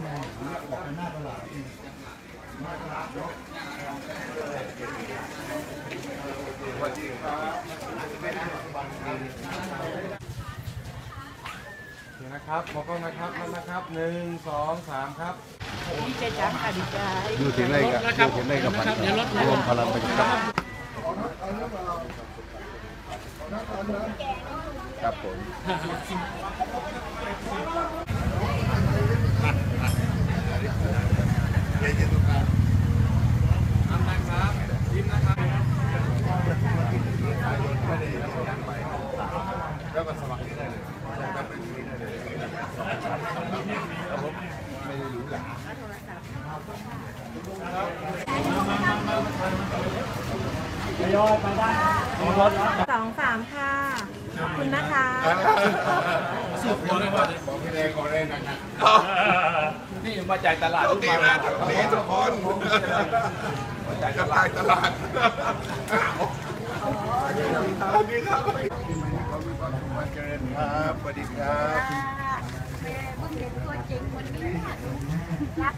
เดี๋ยวนะครับมองกล้องนะครับนั่นนะครับ1 2 3ครับดีใจจังค่ะดีใจอยู่ที่ไหนกับพันรวมพลังประชาชนครับผมแล้วก็สมัครได้เลยไม่ได้รู้หร 2-3 ค่ะขอบคุณนะคะสุดเลยว่าบอกพี่แดงก่อนเลยนะครับนี่มาจ่ายตลาดทุกวันนี่ทุกคนมาจ่ายตลาดสวัสดีครับสวัสดีครับเพิ่งเห็นตัวจริงวันนี้รัก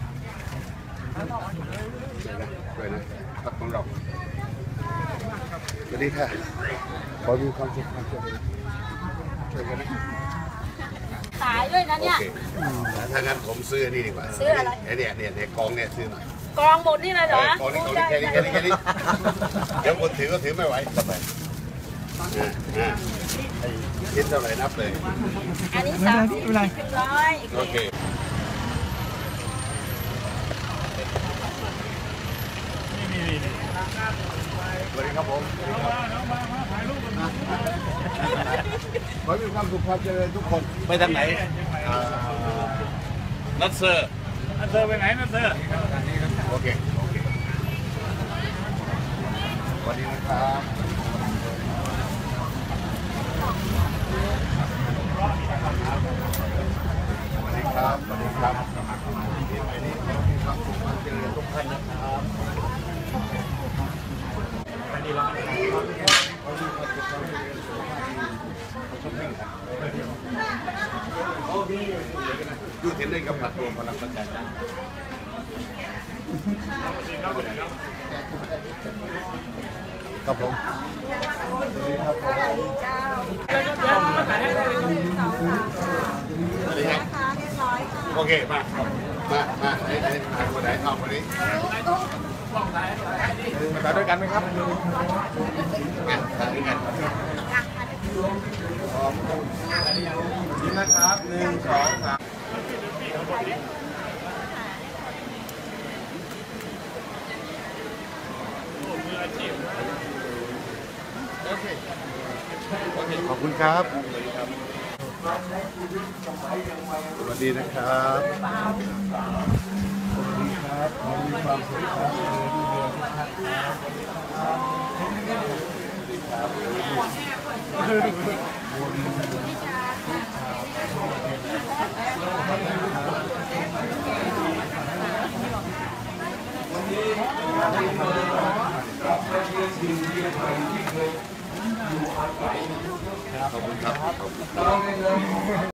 สวยนะพักของเราสวัสดีค่ะขอมีความสุขความเจริญช่วยกันนะขายด้วยนะเนี่ยถ้างั้นผมซื้อนี่ดีกว่าซื้ออะไรเนี่ยกองเนี่ยซื้อหน่อยกองหมดนี่เลยเหรอกองนี่แค่นี้เดี๋ยวคนถือก็ถือไม่ไหวสบายคิดเท่าไหร่นับเลยอันนี้30 100 โอเคสวัสดีครับผมขอมีความสุขความเจริญทุกคนไปทางไหนนัดเซอร์ไปไหนนัดเซอร์โอเคสวัสดีนะครับสวัสดีครับสวัสดีครับมีความสุขความเจริญทุกท่านนะครับอยู่ที่ไหนกับผัดรวมพลังประชาชนครับผมโอเคมาไหนคนไหนเอาคนนี้มาตัดด้วยกันไหมครับตัดด้วยกันนี่นะครับ1 2 3ขอบคุณครับสวัสดีนะครับสวัสดีครับขอมีความสุขครับขอบคุณครับ